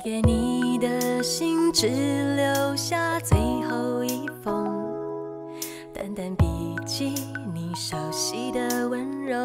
给你的信只留下最后一封，淡淡笔记你熟悉的温柔。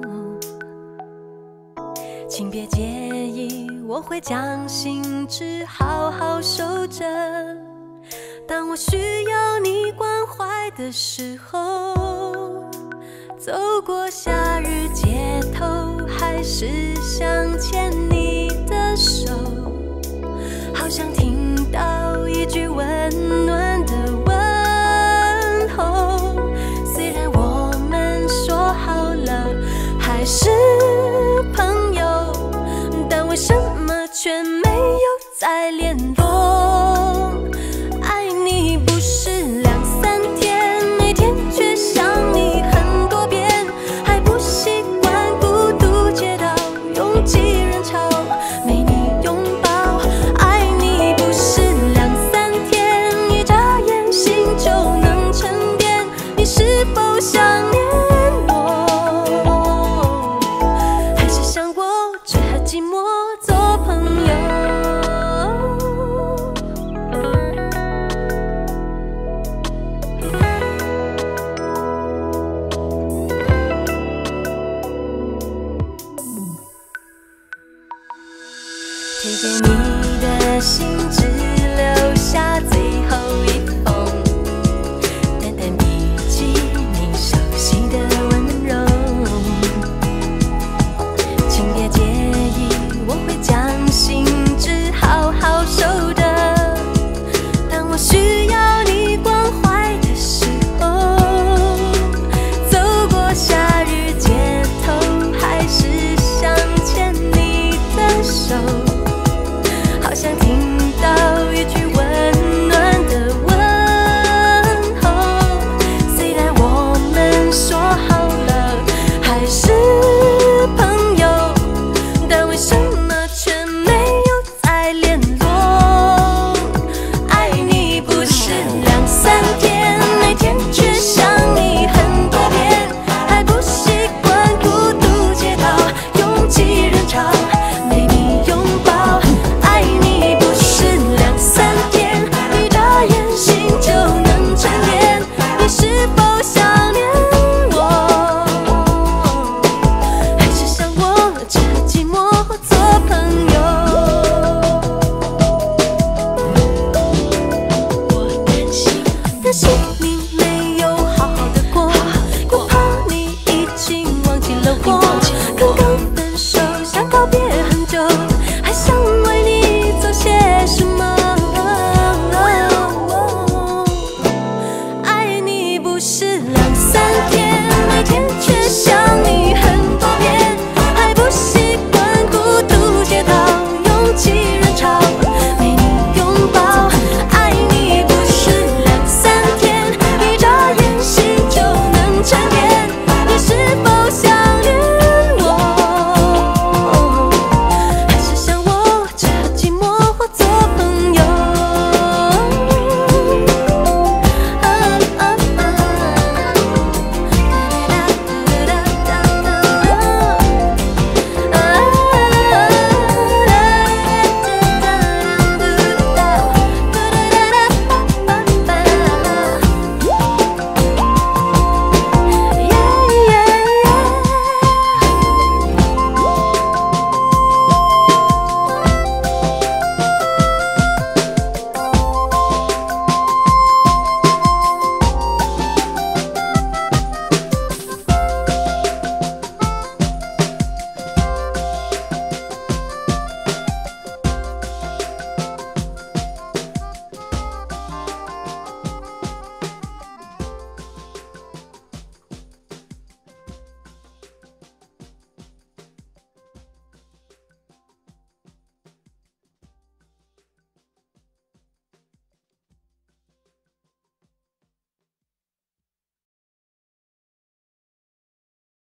请别介意，我会将信纸好好收着，当我需要你关怀的时候。走过夏日街头，还是想牵你的手，好想听到一句温暖的问候。虽然我们说好了还是朋友，但为什么却没有再联络？爱你不是2、3天，每天却想你很多遍，还不习惯孤独街道拥挤人潮，没你拥抱。爱你不是2、3天，一眨眼心就能沉淀，你是否想念我？还是想过只和寂寞做朋友？贴给你的信纸